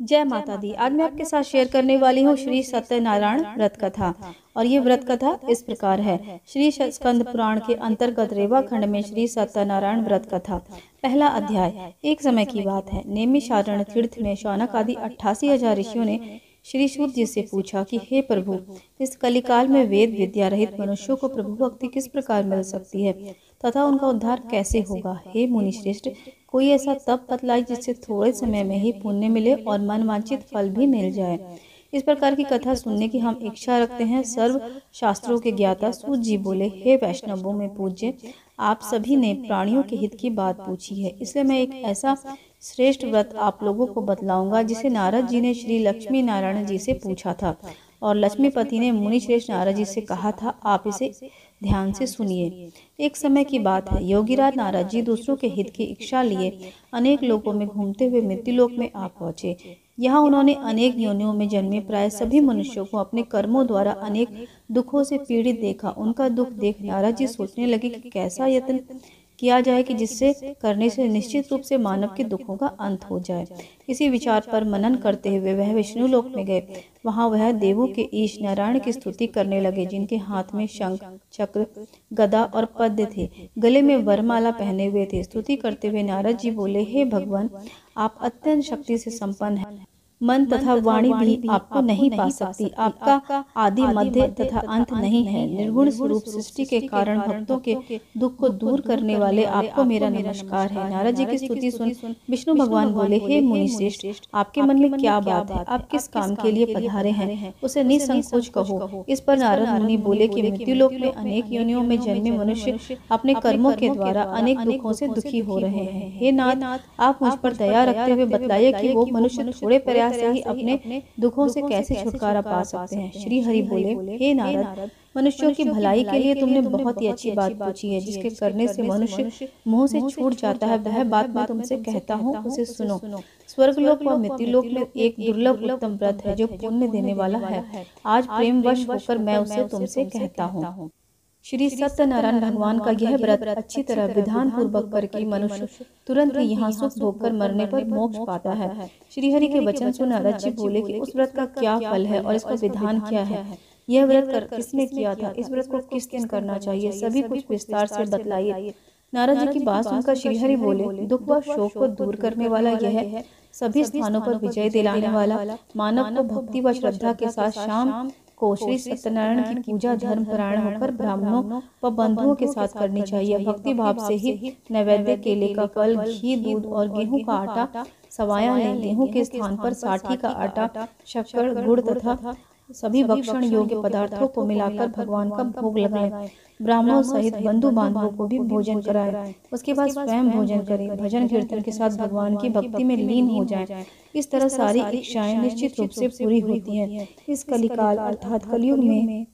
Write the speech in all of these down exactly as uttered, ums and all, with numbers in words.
जय माता दी। आज मैं आपके साथ शेयर करने वाली हूँ श्री सत्यनारायण व्रत कथा। और ये व्रत कथा इस प्रकार है। श्री स्कंद पुराण के अंतर्गत रेवा खंड में श्री सत्यनारायण व्रत कथा। पहला अध्याय। एक समय की बात है, नैमिषारण्य तीर्थ में शौनक आदि अट्ठासी हजार ऋषियों ने श्री सूत जी से पूछा कि हे प्रभु, इस कलिकाल में वेद विद्या रहित मनुष्यों को प्रभु भक्ति किस प्रकार मिल सकती है तथा उनका उद्धार कैसे होगा। हे मुनि श्रेष्ठ, कोई ऐसा तप बतलाए जिससे थोड़े समय में ही पुण्य मिले और मनवांछित फल भी मिल जाए। इस प्रकार की कथा सुनने की हम इच्छा रखते हैं। सर्व शास्त्रों के ज्ञाता सूत जी बोले, हे वैष्णवों में पूज्य, आप सभी ने प्राणियों के हित की बात पूछी है, इसलिए मैं एक ऐसा श्रेष्ठ व्रत आप लोगों को बतलाऊंगा जिसे नारद जी ने श्री लक्ष्मी नारायण जी से पूछा था और लक्ष्मीपति ने मुनि श्रेष्ठ नारद जी से कहा था, आप इसे ध्यान से सुनिए। एक समय की बात है, योगीराज नारद जी दूसरों के हित की इच्छा लिए अनेक लोकों में घूमते हुए मृत्युलोक में आ पहुँचे। यहाँ उन्होंने अनेक योनियों में जन्मे प्राय सभी मनुष्यों को अपने कर्मों द्वारा अनेक दुखों से पीड़ित देखा। उनका दुख देख नारद जी सोचने लगे कि कैसा यत्न किया जाए कि जिससे करने से निश्चित रूप से मानव के दुखों का अंत हो जाए। इसी विचार पर मनन करते हुए वह विष्णु लोक में गए। वहां वह देवों के ईश नारायण की स्तुति करने लगे, जिनके हाथ में शंख, चक्र, गदा और पद्य थे, गले में वरमाला पहने हुए थे। स्तुति करते हुए नारद जी बोले, हे भगवान, आप अत्यंत शक्ति से संपन्न हैं। मन तथा वाणी भी आपको नहीं पा सकती। आपका आदि मध्य तथा अंत नहीं है। निर्गुण स्वरूप सृष्टि के कारण भक्तों के दुख को दूर करने वाले आपको मेरा नमस्कार है। नारद जी की स्तुति सुन विष्णु भगवान बोले, हे मुनि श्रेष्ठ, आपके मन में क्या बात है? आप किस काम के लिए पधारे हैं, उसे निसंकोच कहो। इस पर नारद मुनि बोले कि मृत्युलोक में अनेक योनियों में जन्मे मनुष्य अपने कर्मों के द्वारा अनेक दुखों से दुखी हो रहे हैं। हे नाथ, आप मुझ पर दया रखते हुए बतलाइए कि वो मनुष्य थोड़े प्रयास से ही अपने दुखों से कैसे छुटकारा पा सकते हैं। श्री हरि बोले, हे नारद, मनुष्यों की भलाई के लिए तुमने बहुत ही अच्छी बात पूछी है, जिसके करने से मनुष्य मुंह से छूट जाता है। वह बात मैं तुमसे कहता हूँ, उसे सुनो। स्वर्गलोक व मृत्युलोक में एक दुर्लभ उत्तम व्रत है जो पुण्य देने वाला है। आज प्रेमवश होकर मैं उसे तुमसे कहता हूँ। श्री सत्यनारायण भगवान का यह व्रत अच्छी तरह विधान पूर्वक करके मनुष्य तुरंत ही यहाँ सुख भोगकर मरने पर मोक्ष पाता है। श्री हरि के वचन सुन नारद जी बोले कि उस व्रत का क्या फल है और इसका विधान क्या है? यह व्रत किसने किया था? इस व्रत को किस दिन करना चाहिए? सभी कुछ विस्तार से बतलाइए। नारद जी की बात सुनकर श्री हरि बोले, दुख व शोक को दूर करने वाला यह है, सभी स्थानों पर विजय दिलाने वाला, मानव को भक्ति व श्रद्धा के साथ शाम को श्री सत्यनारायण की पूजा धर्म परायण होकर ब्राह्मणों व बंधुओं के साथ करनी चाहिए। भक्ति भाव से ही नैवेद्य, केले का फल, घी, दूध और गेहूं का आटा सवाया लें। गेहूं के स्थान पर साठी का आटा, शक्कर, गुड़ तथा सभी भक्षण योग्य पदार्थों को मिलाकर भगवान का भोग लगाएं। ब्राह्मणों सहित बंधु बांधवों को भी भोजन कराएं। उसके बाद स्वयं भोजन करें। भजन कीर्तन के साथ भगवान की भक्ति में लीन हो जाएं। इस तरह सारी इच्छाएं निश्चित रूप से पूरी होती हैं। इस कलिकाल अर्थात कलयुग में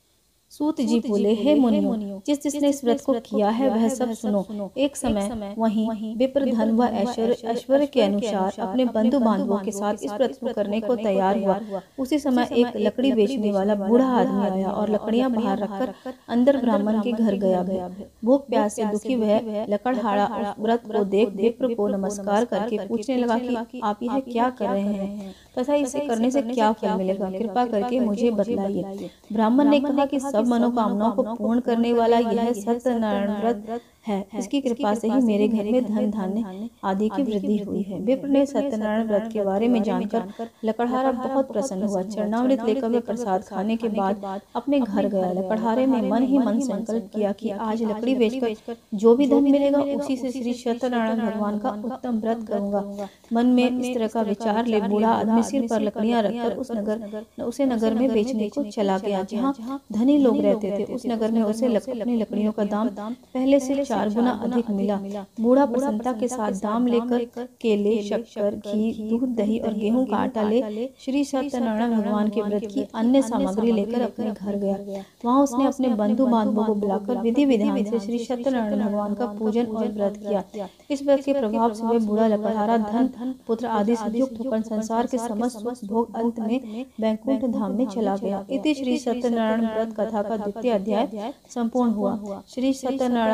सूत जी बोले, हे मुनियों, जिस जिसने इस व्रत को किया है वह सब सुनो। एक समय वहीं विप्र धन व ऐश्वर्य ऐश्वर्य के अनुसार अपने बंधु बांधवों के साथ इस व्रत को करने को तैयार हुआ। उसी समय एक लकड़ी बेचने वाला बूढ़ा आदमी आया और लकड़ियां बाहर रखकर अंदर ब्राह्मण के घर गया। भूख प्यास से दुखी वह लकड़हारा उस व्रत को देख विप्र को नमस्कार करके पूछने लगा कि आप यह क्या कर रहे हैं तथा इसे करने से क्या फल मिलेगा, कृपा करके मुझे बतलाइए। ब्राह्मण ने कहा कि सब मनोकामनाओं को पूर्ण करने वाला यह सत्यनारायण व्रत है। इसकी कृपा से ही मेरे घर में धन धान्य आदि की वृद्धि हुई है। विप्र ने सत्यनारायण व्रत के बारे में जानकर लकड़हारा बहुत प्रसन्न हुआ। चरणामृत लेकर वह प्रसाद खाने के बाद अपने घर गया। लकड़हारे ने मन ही मन संकल्प किया कि आज लकड़ी बेचकर जो भी धन मिलेगा उसी से श्री सत्यनारायण भगवान का उत्तम व्रत करूंगा। मन में इस तरह का विचार ले बूढ़ा आदमी सिर पर लकड़ियां रखकर उस नगर उसे नगर में बेचने को चला गया जहाँ धनी लोग रहते थे। उस नगर में उसे अपनी लकड़ियों का दाम पहले से चार गुना अधिक मिला। बूढ़ा प्रसन्नता के साथ दाम लेकर केले, शक्कर, घी, दूध, दही और गेहूं का आटा ले श्री सत्यनारायण भगवान के व्रत की अन्य सामग्री लेकर अपने घर गया। वहां उसने अपने बंधु बांधवों को बुलाकर विधि विधान से श्री सत्यनारायण भगवान का पूजन और व्रत किया। इस व्रत के प्रभाव से वह बूढ़ा लकड़हारा धन, पुत्र आदि से युक्त होकर संसार के समस्त सुख भोग अंत में वैकुंठ धाम में चला गया। इति श्री सत्यनारायण व्रत कथा का द्वितीय अध्याय संपूर्ण हुआ। श्री सत्यनारायण भगवान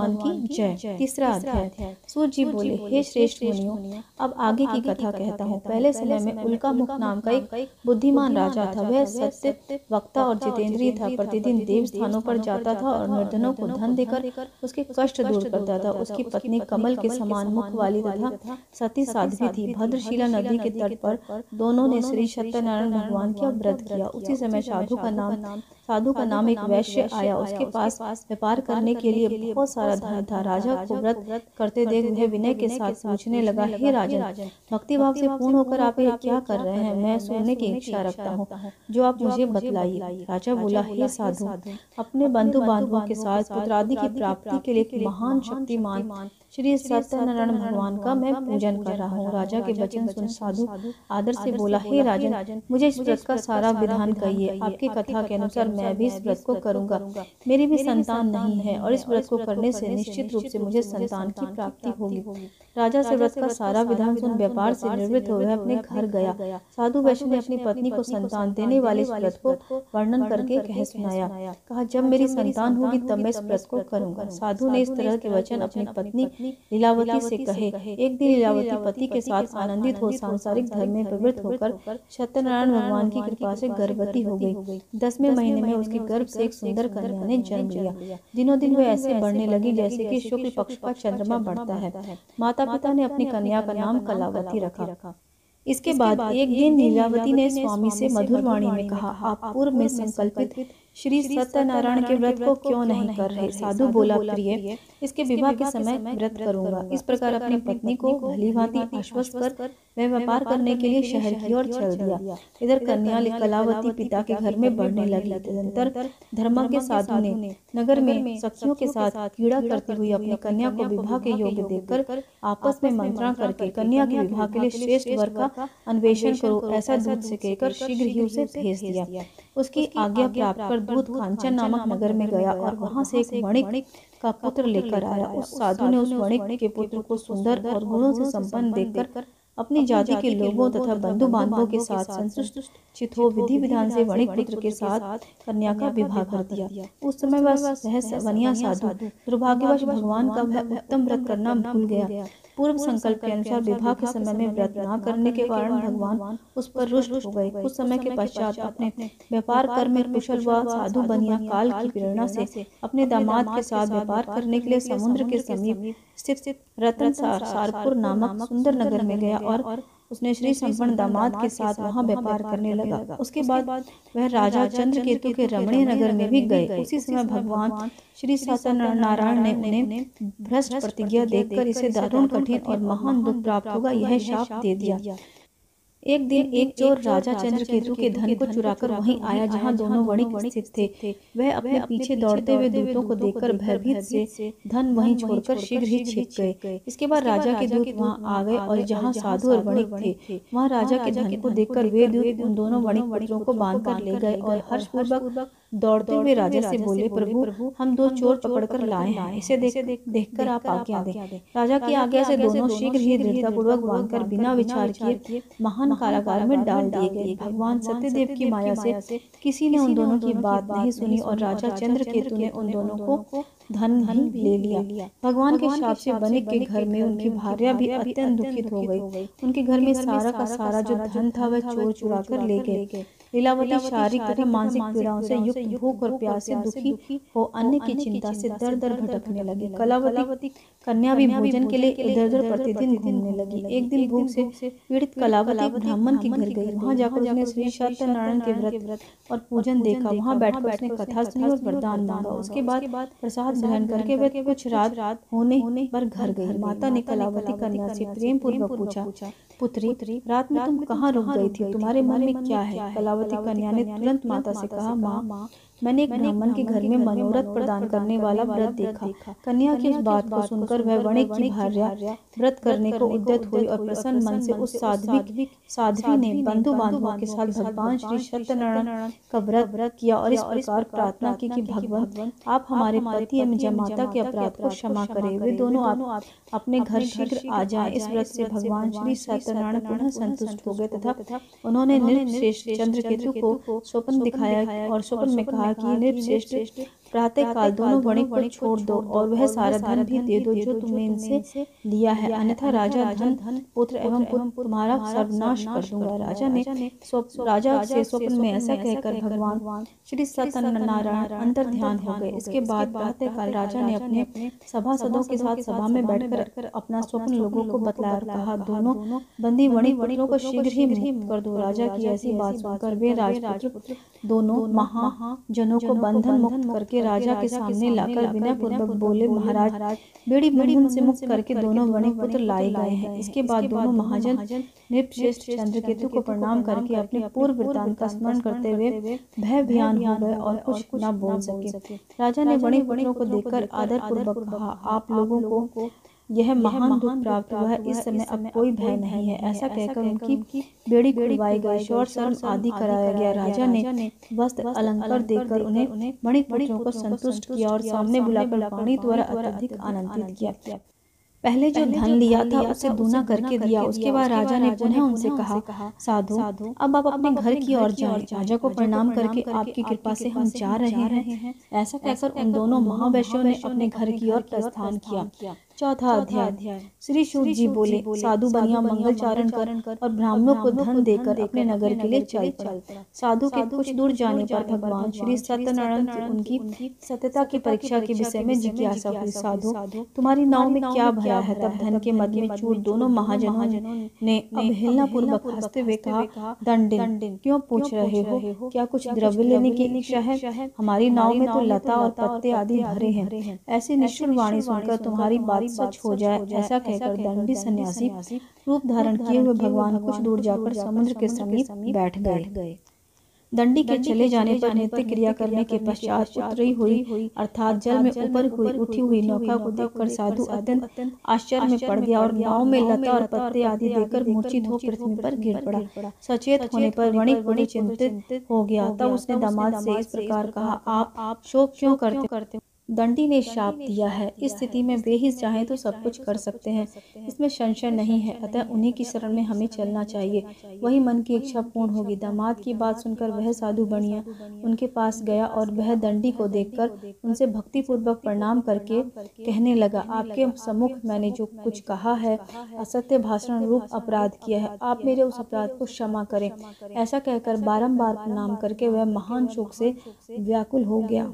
भगवान की जय। तीसरा अध्याय। सूत जी बोले, हे श्रेष्ठ मुनियों, अब आगे की कथा कहता हूँ। पहले समय में उल्कामुख नाम का एक बुद्धिमान राजा था। वह सत्य वक्ता और जितेंद्रिय था। प्रतिदिन देव स्थानों पर जाता था और निर्धनों को धन देकर उसके कष्ट दूर करता था। उसकी पत्नी कमल के समान मुख वाली तथा सती साध्वी थी। भद्रशिला नदी के तट पर दोनों ने श्री सत्यनारायण भगवान का व्रत किया। उसी समय साधु का नाम साधु का नाम एक वैश्य आया। उसके पास व्यापार करने के लिए बहुत सारा धन था। राजा को व्रत करते देख वह विनय के साथ पूछने लगा, हे राजन, भक्ति भाव से पूर्ण होकर आप ये क्या कर रहे हैं? मैं सुनने की इच्छा रखता हूँ, जो आप मुझे बतलाइए। राजा बोला, हे साधु, अपने बंधु बांधवों के साथ पुत्रादि की प्राप्ति के लिए एक महान शक्तिमान श्री सत्यनारायण भगवान का मैं पूजन कर रहा हूँ। राजा के वचन सुन साधु आदर से बोला, हे राजन, मुझे इस व्रत का सारा विधान कहिए। आपकी कथा के अनुसार मैं भी इस व्रत को करूंगा। मेरी भी संतान नहीं है और इस व्रत को करने से निश्चित रूप से मुझे संतान की प्राप्ति होगी। राजा से व्रत का सारा विधान सुन व्यापार से निवृत्त हो वह अपने घर गया। साधु वैश्य ने अपनी पत्नी को संतान देने वाले इस व्रत को वर्णन करके कह सुनाया। कहा, जब मेरी संतान होगी तब मैं इस व्रत को करूंगा। साधु ने इस तरह के वचन अपनी पत्नी लीलावती से कहे। एक दिन लीलावती पति के साथ आनंदित हो सांसारिक धर्म में प्रवृत्त होकर सत्यनारायण भगवान की कृपा से गर्भवती हो गई। दसवें महीने में उसके गर्भ से एक सुंदर कन्या ने जन्म लिया। दिनों दिन वह ऐसे बढ़ने लगी जैसे कि शुक्ल पक्ष का चंद्रमा बढ़ता है। माता पिता ने अपनी कन्या का नाम कलावती रखा। इसके बाद एक दिन लीलावती ने स्वामी से मधुर वाणी में कहा, आप पूर्व में संकल्पित श्री सत्यनारायण के व्रत को क्यों नहीं कर रहे? साधु बोला, प्रिय, इसके विवाह के समय व्रत करूंगा। इस प्रकार अपनी पत्नी को भली भांति आश्वस्त कर वह व्यापार करने के लिए शहर की ओर चल दिया। इधर कन्या कलावती पिता के घर में बढ़ने लगी। तदंतर धर्मज्ञ साधु ने नगर में सखियों के साथ क्रीड़ा करती हुई अपनी कन्या को विवाह के योग्य देखकर आपस में मंत्रणा करके कन्या के विवाह के लिए श्रेष्ठ वर का अन्वेषण करो, ऐसा दूत से कहकर शीघ्र ही उसे भेज दिया। उसकी आज्ञा प्राप्त कर दूत कांचन नामक नगर में गया और वहां से एक वणिक का पुत्र लेकर आया। उस साधु ने उस वणिक के पुत्र को सुंदर और गुणों से संपन्न देखकर अपनी जाति के लोगों तथा बंधु बांधवों के साथ संतुष्ट चित हो विधि विधान से वणिक पुत्र के साथ कन्या का विवाह कर दिया। उस समय वह वनिया साधु दुर्भाग्यवश भगवान का वह उत्तम व्रत करना भूल गया। पूर्व संकल्प के अनुसार विवाह के समय में व्रत न करने के कारण भगवान उस पर रुष्ट हो गए। कुछ समय के पश्चात अपने व्यापार कर्म में कुशल व साधु बनिया काल की प्रेरणा से अपने दामाद के साथ व्यापार करने के लिए समुद्र के समीप स्थित रतन सारपुर नामक सुंदर नगर में गया और उसने श्री संपन्न दामाद के साथ वहां व्यापार करने लगा। उसके बाद वह राजा चंद्रकेतु के रमणीय नगर में भी गए। उसी समय भगवान श्री सत्यनारायण ने उन्हें भ्रष्ट प्रतिज्ञा देकर इसे दारुण कठिन और महान दुख प्राप्त होगा यह शाप दे दिया। एक दिन एक चोर राजा चंद्रकेतु के धन को चुराकर वहीं आया जहां दोनों वणिक स्थित थे। वह अपने पीछे दौड़ते हुए दूतों को देखकर भयभीत से धन वहीं छोड़कर शीघ्र ही छिप गए। इसके बाद राजा के दूत वहां आ गए और जहां साधु और वणिक थे वहां राजा के धन को देखकर वे दूत उन दोनों वणिक पुत्रों को बांध कर ले गए और हर्षपूर्वक दौड़ते हुए राजा से बोले, प्रभु, हम दो चोर पकड़कर लाए हैं, इसे देख देखकर आप आज्ञा दें। राजा की आज्ञा से दोनों शीघ्र ही दृढ़तापूर्वक बांधकर बिना विचार किए महान कारागार में डाल दिए गए। भगवान सत्यदेव की माया से किसी ने उन दोनों की बात नहीं सुनी और राजा चंद्रकेतु ने उन दोनों को धन भी ले लिया। भगवान के शाप से वणिक के घर में उनकी भार्या भी अत्यंत दुखित हो गई। उनके घर में सारा का सारा जो धन था वह चोर चुरा कर ले गए। लीलावती शारीरिक तथा मानसिक पीड़ाओं से युक्त भूख और प्यास से दुखी हो अन्य की चिंता से दर दर भटकने लगी। कलावती कन्या भी भोजन के लिए इधर उधर प्रतिदिन घूमने लगी। एक दिन भूख से पीड़ित कलावती ब्राह्मण के घर गई। वहां जाकर उसने श्री सत्यनारायण के व्रत और पूजन देखा। वहां बैठकर उसने कथा सुनी और वरदान मांगा। उसके बाद प्रसाद ग्रहण करके वह कुछ रात होने पर घर गई। माता ने कलावती कन्या से प्रेम पूर्वक पूछा, पुत्री, रात में तुम कहाँ रुक गई थी? तुम्हारे मन में क्या है? कलावती कन्या ने तुरंत माता से कहा, माँ, मैंने एक ब्राह्मण के घर में मनोरथ प्रदान करने वाला व्रत देखा। कन्या की इस बात को सुनकर वह वणिक की भार्या व्रत करने को उद्यत हुई और प्रसन्न मन से उस साध्वी साध्वी ने बंधु बांधवों के साथ भगवान श्री सत्यनारायण का व्रत किया और इस प्रकार प्रार्थना की कि भगवान, आप हमारे पति एवं जमाता के अपराध को क्षमा करें। वे दोनों आप अपने घर शीघ्र आ जाएं। इस व्रत से भगवान श्री सत्यनारायण पुनः संतुष्ट हो गए तथा उन्होंने नृपश्रेष्ठ चंद्रकेतु को स्वप्न दिखाया और स्वप्न में कहा कि नृपश्रेष्ठ, प्रातः काल दोनों वणिक को छोड़ दो और वह सारा धन भी दे दो जो तुमने इनसे लिया है, अन्यथा राजा धन पुत्र एवं पुत्र तुम्हारा सर्वनाश कर दूंगा। राजा ने राजा से स्वप्न में ऐसा कहकर भगवान श्री सत्यनारायण अंतर ध्यान हो गए। इसके बाद प्रातः काल राजा ने अपने सभासदों के साथ सभा में बैठकर अपना स्वप्न लोगों को बतलाया और कहा, दोनों बंदी वणिक पुत्रों को शीघ्र ही मुक्त कर दो। राजा की ऐसी बात सुनकर वे राजपुत्र दोनों महाजनों को बंधन मुक्त करके राजा के सामने लाकर विनय पूर्वक बोले, महाराज बेड़ी बंधन से मुक्त करके दोनों वणिक पुत्र लाए गए हैं। इसके बाद दोनों महाजन नृपश्रेष्ठ चंद्रकेतु को प्रणाम करके अपने पूर्व वृत्तांत का स्मरण करते हुए भय भयान हो गए और कुछ न बोल सके। राजा ने वणिक पुत्रों को देखकर आदर पूर्वक कहा, आप लोगों को यह महान दुख प्राप्त हुआ है, इस समय अब कोई भय नहीं है। ऐसा कहकर उनकी बेड़ी खुलवाई गई, शौर शर्म आदि कराया गया। राजा ने वस्त्र अलंकार देकर उन्हें वणिक पुत्रों को संतुष्ट किया और सामने बुलाकर वाणी द्वारा अत्यधिक आनंदित किया। पहले जो धन लिया था उसे दूना करके दिया। उसके बाद राजा ने पुनः उनसे कहा, साधु अब आप अपने घर की ओर जाएं। राजा को प्रणाम करके आपकी कृपा से हम जा रहे हैं। ऐसा कहकर उन दोनों महावैश्यों ने अपने घर की ओर प्रस्थान किया। चौथा अध्याय। श्री सूत जी बोले, साधु बनिया मंगलचारण कर और ब्राह्मणों को धन देकर अपने नगर के लिए चल पड़ा। साधु के कुछ दूर जाने पर भगवान श्री सत्यनारायण से उनकी सत्यता की परीक्षा के विषय में जिज्ञासा हुई। साधु तुम्हारी नाव में क्या भरा है? तब धन के मद में चूर दोनों महाजनों ने अवहेलना पूर्वक हंसते हुए कहा, दंडिन क्यों पूछ रहे हो? क्या कुछ द्रव्य लेने की इच्छा है? हमारी नाव में तो लता और पत्ते आदि भरे हैं। ऐसी निष्ठुर वाणी सुनकर तुम्हारी बात सच हो जाए, ऐसा कहकर दंडी सन्यासी रूप धारण किए हुए भगवान कुछ दूर जाकर समुद्र के समीप बैठ गए। दंडी के चले जाने पर नित्य क्रिया करने के पश्चात उतरी हुई अर्थात जल में ऊपर हुई उठी हुई नौका को देखकर साधु अत्यंत आश्चर्य में पड़ गया और नाव में लता और पत्ते आदि देकर मूर्छित हो पृथ्वी पर गिर पड़ा। सचेत होने पर वणिक बड़ी चिंतित हो गया। तब उसने दामाद से इस प्रकार कहा, आप शोक क्यों करते? दंडी ने शाप दिया है, इस स्थिति में वे ही चाहें तो सब कुछ कर सकते हैं, इसमें संशय नहीं है। अतः उन्हीं की शरण में हमें चलना चाहिए, वही मन की इच्छा पूर्ण होगी। दामाद की बात सुनकर वह साधु बनिया उनके पास गया और वह दंडी को देखकर उनसे भक्ति पूर्वक प्रणाम करके कहने लगा, आपके सम्मुख मैंने जो कुछ कहा है असत्य भाषण रूप अपराध किया है, आप मेरे उस अपराध को क्षमा करें। ऐसा कहकर बारंबार प्रणाम करके वह महान शोक से व्याकुल हो गया।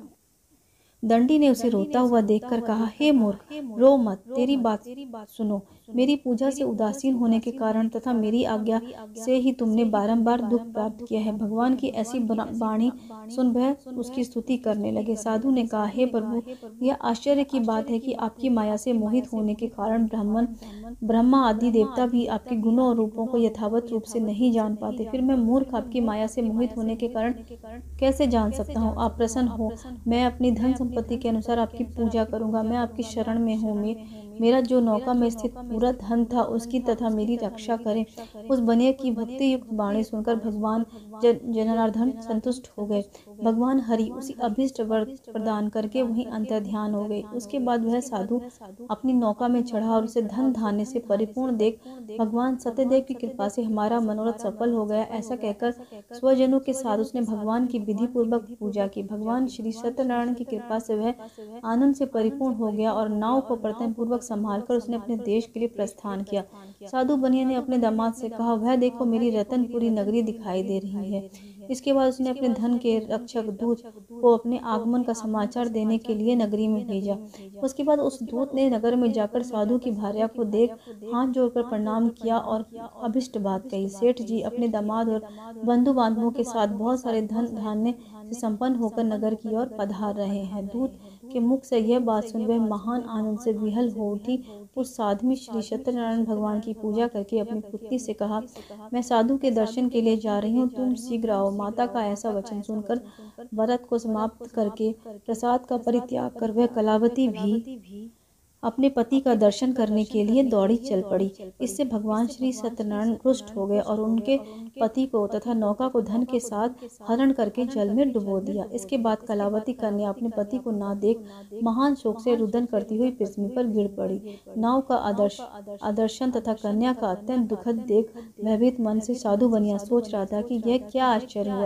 दंडी ने उसे रोता हुआ देखकर कहा, हे मूर्ख, रो मत, तेरी बात सुनो। मेरी पूजा से उदासीन होने के कारण तथा मेरी आज्ञा से ही तुमने बारंबार दुख प्राप्त किया है। भगवान की ऐसी वाणी सुन वह उसकी स्तुति करने लगे। साधु ने कहा, हे प्रभु, यह आश्चर्य की बात है कि आपकी माया से मोहित होने के कारण ब्राह्मण ब्रह्मा आदि देवता भी आपके गुणों और रूपों को यथावत रूप से नहीं जान पाते, फिर मैं मूर्ख आपकी माया से मोहित होने के कारण कैसे जान सकता हूँ? आप प्रसन्न हो, मैं अपनी धन संपत्ति के अनुसार आपकी पूजा करूंगा। मैं आपकी शरण में हूँ। मे, मेरा जो नौका में स्थित पूरा धन था उसकी तथा मेरी रक्षा करें। उस बनिया की भक्ति युक्त वाणी सुनकर भगवान जनार्दन संतुष्ट हो गए। भगवान हरि उसी अभिष्ट वर प्रदान करके वहीं अंतर्ध्यान हो गए। उसके बाद वह साधु अपनी नौका में चढ़ा और उसे धन धान्य से परिपूर्ण देख भगवान सत्यदेव की कृपा से हमारा मनोरथ सफल हो गया, ऐसा कहकर स्वजनों के साथ उसने भगवान की विधि पूर्वक पूजा की। भगवान श्री सत्यनारायण की कृपा से वह आनंद से परिपूर्ण हो गया और नाव को प्रथम पूर्वक संभालकर उसने अपने देश के लिए प्रस्थान किया। साधु बनिया ने अपने दामाद से कहा, वह देखो मेरी रतनपुरी नगरी दिखाई दे रही है। इसके बाद उसने अपने धन के रक्षक दूत को अपने आगमन का समाचार देने के लिए नगरी में भेजा। उसके बाद उस दूत ने नगर में जाकर साधु की भार्या को देख हाथ जोड़कर प्रणाम किया और अभिष्ट बात कही। सेठ जी अपने दामाद और बंधु बांधवों के साथ बहुत सारे धन धान्य से संपन्न होकर नगर की ओर पधार रहे हैं। दूत के मुख से यह बात सुन वह महान आनंद से विहल हो उठी। उस साध्वी श्री सत्यनारायण भगवान की पूजा करके अपनी पुत्री से कहा, मैं साधु के दर्शन के लिए जा रही हूँ, तुम शीघ्र आओ। माता का ऐसा वचन सुनकर व्रत को समाप्त करके प्रसाद का परित्याग कर वह कलावती भी अपने पति का दर्शन करने के लिए दौड़ी चल पड़ी। इससे भगवान श्री सत्यनारायण रुष्ट हो गए और उनके पति को तथा नौका को धन के साथ हरण करके जल में डुबो दिया। इसके बाद कलावती कन्या अपने पति को ना देख महान शोक से रुदन करती हुई पृथ्वी पर गिर पड़ी। नाव का आदर्श आदर्शन तथा कन्या का अत्यंत दुखद देख भयभीत मन से साधु बनिया सोच रहा था कि यह क्या आश्चर्य हुआ है।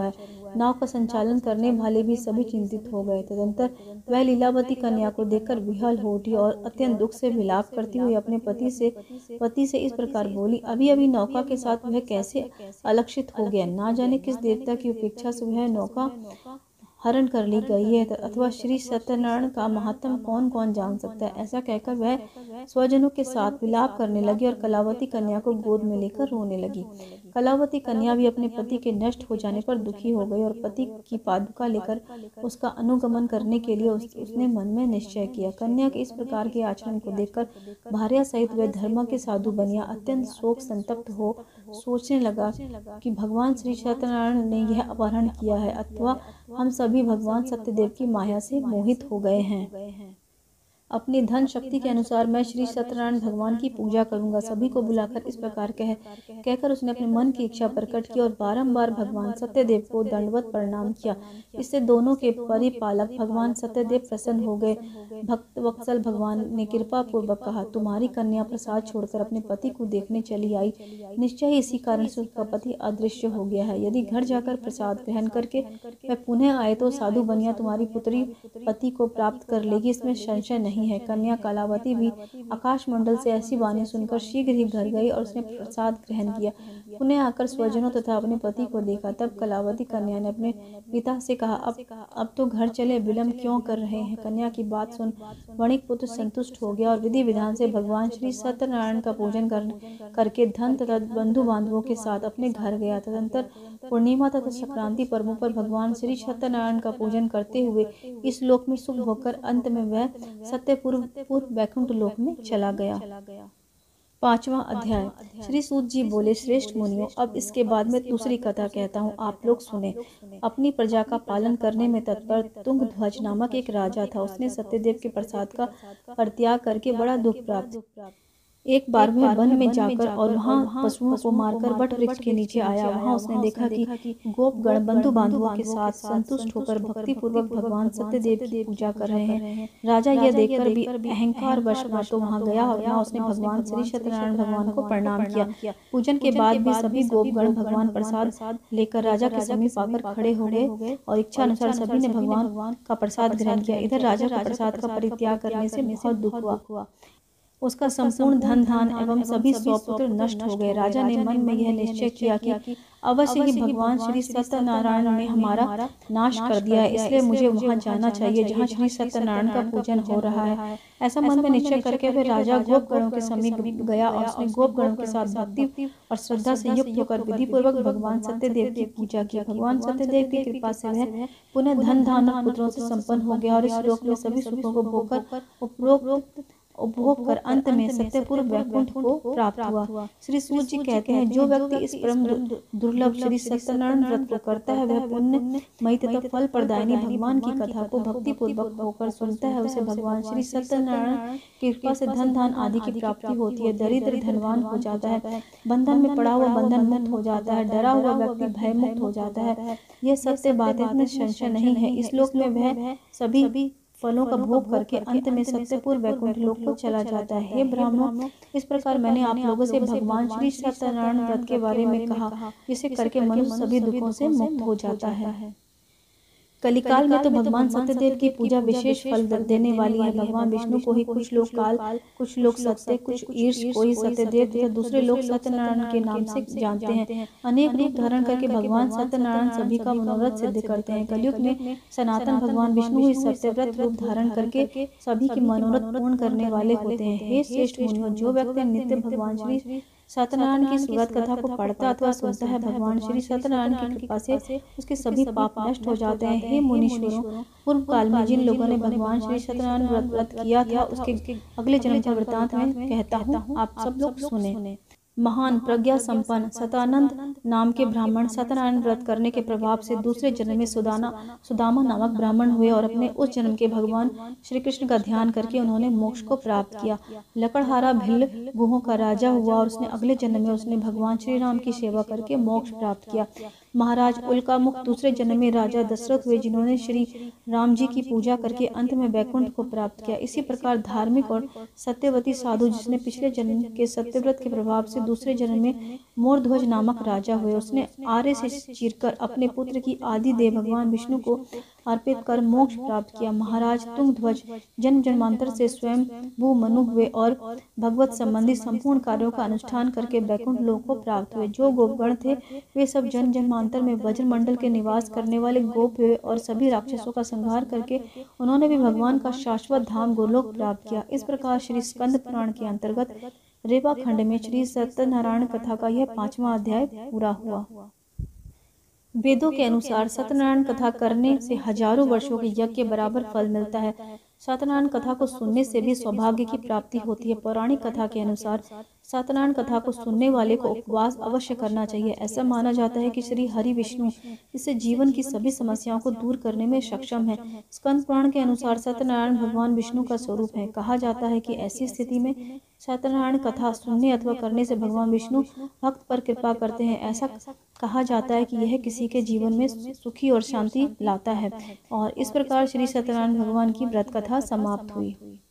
नाव का संचालन करने वाले भी सभी चिंतित हो गए। तदंतर वह लीलावती कन्या को देखकर विह्वल हो उठी और अत्यंत दुख से विलाप करती हुई अपने पति से पति से इस प्रकार बोली, अभी अभी नौका के साथ वह कैसे अलक्षित हो गया। ना जाने किस देवता की उपेक्षा से वह नौका हरण कर ली गई है, अथवा श्री सत्यनारायण का महात्म कौन कौन जान सकता है। ऐसा कहकर वह स्वजनों के साथ विलाप करने लगी और कलावती कन्या को गोद में लेकर रोने लगी। कलावती कन्या भी अपने पति के नष्ट हो जाने पर दुखी हो गई और पति की पादुका लेकर उसका अनुगमन करने के लिए उस, उसने मन में निश्चय किया। कन्या के इस प्रकार के आचरण को देखकर भार्या सहित वह धर्म के साधु बनिया अत्यंत शोक संतप्त हो सोचने लगा कि भगवान श्री सत्यनारायण ने यह अपहरण किया है, अथवा हम सभी भगवान सत्यदेव की माया से मोहित हो गए हैं। अपनी धन शक्ति के अनुसार मैं श्री सत्यनारायण भगवान की पूजा करूंगा। सभी को बुलाकर इस प्रकार कह कहकर उसने अपने मन की इच्छा प्रकट की और बारंबार भगवान सत्यदेव को दंडवत प्रणाम किया। इससे दोनों के परिपालक भगवान सत्यदेव प्रसन्न हो गए। भक्त वत्सल भगवान ने कृपा पूर्वक कहा, तुम्हारी कन्या प्रसाद छोड़कर अपने पति को देखने चली आई। निश्चय ही इसी कारण से उसका पति अदृश्य हो गया है। यदि घर जाकर प्रसाद ग्रहण करके वह पुनः आए तो साधु बनिया तुम्हारी पुत्री पति को प्राप्त कर लेगी, इसमें संशय नहीं है। कन्या कलावती भी आकाश मंडल से ऐसी वाणी सुनकर शीघ्र ही घर गई और उसने प्रसाद ग्रहण किया। पुनः आकर स्वजनों तथा अपने पति को देखा। तब कलावती कन्या ने अपने पिता से कहा, अब अब तो घर चले, विलंब क्यों कर रहे हैं। कन्या की बात सुन वणिक पुत्र संतुष्ट हो गया और विधि विधान से भगवान श्री सत्यनारायण का पूजन कर, करके धन तथा बंधु बांधवों के साथ अपने घर गया। तदंतर पूर्णिमा तथा संक्रांति पर्वों पर भगवान श्री सत्यनारायण का पूजन करते हुए इस लोक में सुख भोगकर अंत में वह सत्यपूर्व पूर्व वैकुंठ लोक में चला गया। पांचवा अध्याय। श्री सूत जी बोले, श्रेष्ठ मुनियों, अब इसके बाद मैं दूसरी कथा कहता हूँ, आप लोग सुने। अपनी प्रजा का पालन करने में तत्पर तुंगध्वज नामक एक राजा था। उसने सत्यदेव के प्रसाद का परित्याग करके बड़ा दुख प्राप्त। एक बार वह वन में जाकर और वहाँ पशुओं को मारकर वट वृक्ष के नीचे आया। वहाँ उसने देखा कि गोपगण बंधु बांधवों के साथ संतुष्ट होकर भक्ति पूर्वक भगवान सत्यदेव की पूजा कर रहे हैं। राजा यह देखकर भी अहंकार वश तो वहाँ गया और वहाँ उसने भगवान श्री सत्यनारायण भगवान को प्रणाम किया। पूजन के बाद भी सभी गोपगण भगवान प्रसाद लेकर राजा के समीप आकर खड़े हो गए और इच्छा अनुसार सभी ने भगवान का प्रसाद ग्रहण किया। इधर राजा का प्रसाद का परित्याग करने से बहुत दुख हुआ। उसका संपूर्ण धन धान एवं सभी सौ पुत्र नष्ट हो गए। राजा ने मन में यह निश्चय किया कि अवश्य ही भगवान श्री सत्यनारायण ने हमारा नाश कर दिया है, इसलिए मुझे वहां जाना चाहिए जहां श्री सत्यनारायण का पूजन हो रहा है। ऐसा मन में निश्चय करके वह राजा गोपगणों के समीप गया और उसने गोपगणों के साथ भक्ति और श्रद्धा से युक्त होकर विधि पूर्वक भगवान सत्यदेव की पूजा की। भगवान सत्यदेव की कृपा से वह पुनः धन धान और पुत्रों से संपन्न हो गया और इस लोक में सभी सुखों को भोगकर उपरोक्त उपभोग कर अंत में सत्यपूर्व वैकुंठ को प्राप्त हुआ। श्री सूत जी कहते हैं, जो व्यक्ति इस परम दुर्लभ श्री सत्यनारायण व्रत को करता है वह पुण्यमयी तथा फल प्रदायिनी भगवान की कथा को भक्ति पूर्वक होकर सुनता है। उसे भगवान श्री सत्यनारायण की कृपा से धन धान आदि की प्राप्ति होती है। दरिद्र धनवान हो जाता है, बंधन में पड़ा हुआ बंधन मुक्त हो जाता है, डरा हुआ व्यक्ति भय मुक्त हो जाता है। यह सत्य बात है, इसमें संशय नहीं है। इस लोक में वह सभी फलों का भोग करके अंत में सत्यपूर्व वैकुंठ लोक को चला जाता है। हे ब्राह्मणों, इस प्रकार मैंने आप लोगों से भगवान श्री सत्यनारायण व्रत के बारे में कहा, जिसे करके मनुष्य सभी दुखों से मुक्त हो जाता है। कलिकाल में तो भगवान सत्यदेव की पूजा विशेष फल देने वाली है। भगवान विष्णु को ही कुछ लोग काल, कुछ लोग सत्य, कुछ ईर्ष, कोई सत्यदेव तथा दूसरे लोग सत्यनारायण के नाम से जानते हैं। अनेक रूप धारण करके भगवान सत्यनारायण सभी का मनोरथ सिद्ध करते हैं। कलयुग में सनातन भगवान विष्णु ही सत्यव्रत रूप धारण करके सभी की मनोरथ पूर्ण करने वाले होते हैं। हे श्रेष्ठ मुनियों, जो व्यक्ति नित्य भगवान श्री सत्यनारायण की सुगत कथा को पढ़ता अथवा सुनता है, भगवान श्री सत्यनारायण की कृपा से उसके सभी पाप नष्ट हो जाते हैं। हे मुनीश्वरों, पूर्व काल में जिन लोगों ने भगवान श्री सत्यनारायण व्रत व्रत किया था उसके अगले जन्म का वृतांत में कहता हूँ, आप सब लोग सुने। महान प्रज्ञा संपन्न सतानंद नाम के ब्राह्मण सत्यनारायण व्रत करने के प्रभाव से दूसरे जन्म में सुदाना सुदामा नामक ब्राह्मण हुए और अपने उस जन्म के भगवान श्री कृष्ण का ध्यान करके उन्होंने मोक्ष को प्राप्त किया। लकड़हारा भिल्ल गुहों का राजा हुआ और उसने अगले जन्म में उसने भगवान श्री राम की सेवा करके मोक्ष प्राप्त किया। महाराज उल्कामुख दूसरे जन्म में राजा दशरथ हुए, जिन्होंने श्री राम जी की पूजा करके अंत में वैकुंठ को प्राप्त किया। इसी प्रकार धार्मिक और सत्यवती साधु, जिसने पिछले जन्म के सत्यव्रत के प्रभाव से दूसरे जन्म में मोरध्वज नामक राजा हुए, उसने आर्य से चीरकर अपने पुत्र की आदि देव भगवान विष्णु को अर्पित कर मोक्ष प्राप्त किया। महाराज तुंगध्वज जन्म जन्मांतर से स्वयं भू मनु हुए और भगवत संबंधी संपूर्ण कार्यों का अनुष्ठान करके वैकुंठ लोक को प्राप्त हुए। जो गोपगण थे वे सब जन्म जन्मांतर में वज्रमंडल के निवास करने वाले गोप हुए और सभी राक्षसों का संहार करके उन्होंने भी भगवान का शाश्वत धाम गोलोक प्राप्त किया। इस प्रकार श्री स्कंद पुराण के अंतर्गत रेवा खंड में श्री सत्यनारायण कथा का यह पांचवा अध्याय पूरा हुआ। वेदों के अनुसार सत्यनारायण कथा करने से हजारों वर्षों के यज्ञ के बराबर फल मिलता है। सत्यनारायण कथा को सुनने से भी सौभाग्य की प्राप्ति होती है। पौराणिक कथा के अनुसार सत्यनारायण कथा को सुनने वाले को उपवास अवश्य करना चाहिए। ऐसा माना जाता है कि श्री हरि विष्णु इससे जीवन की सभी समस्याओं को दूर करने में सक्षम है। स्कंद पुराण के अनुसार सत्यनारायण भगवान विष्णु का स्वरूप है। कहा जाता है कि ऐसी स्थिति में सत्यनारायण कथा सुनने अथवा करने से भगवान विष्णु भक्त पर कृपा करते हैं। ऐसा कहा जाता है कि यह किसी के जीवन में सुखी और शांति लाता है। और इस प्रकार श्री सत्यनारायण भगवान की व्रत कथा समाप्त हुई।